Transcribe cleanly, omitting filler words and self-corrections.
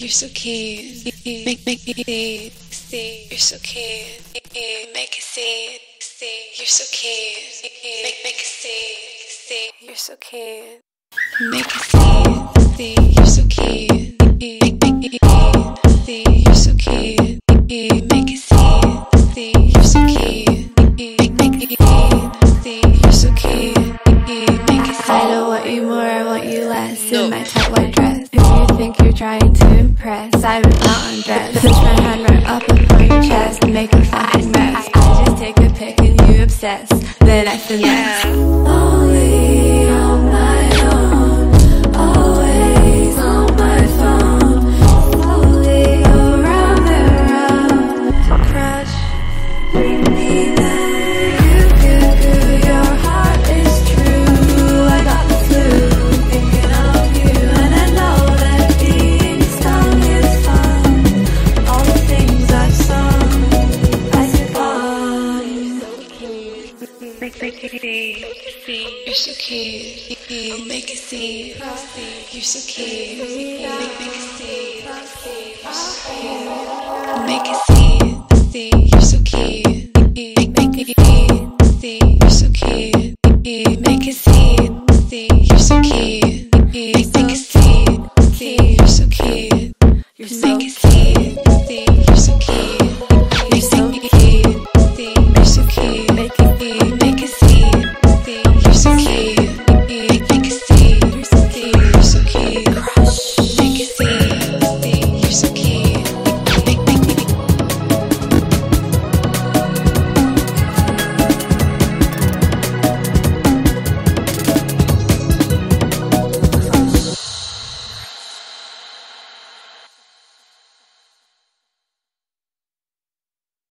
You're so cute. Make it see. You're so cute. Make it see. You're so cute. Make it see. You're so cute. Make it see. You're so cute. Make it see. You're so cute. Make it see. You're so cute. Make it see. You're so cute. Make it see. I don't want you more, I want you less. In my tight white dress. If you think you're trying to impress, I'm not undressed. Push my hand right up upon your chest and make a fucking mess. I just take a pic and you obsess. Then I finesse. Only on my own, always on my phone. Slowly go round and round. Crush, bring me there. Goo goo goo, your heart is true. I got the flu, thinking of you, and I know that being stung is fun. All the things I've sung, I said, oh, you're so cute. Make it see. You're so cute. Make it see. You're so cute. Make it see. Make it see. You're so cute. Make it see. You're so cute. Make it see. You're so cute. Make it see. You're so cute. Make it see. You're so cute.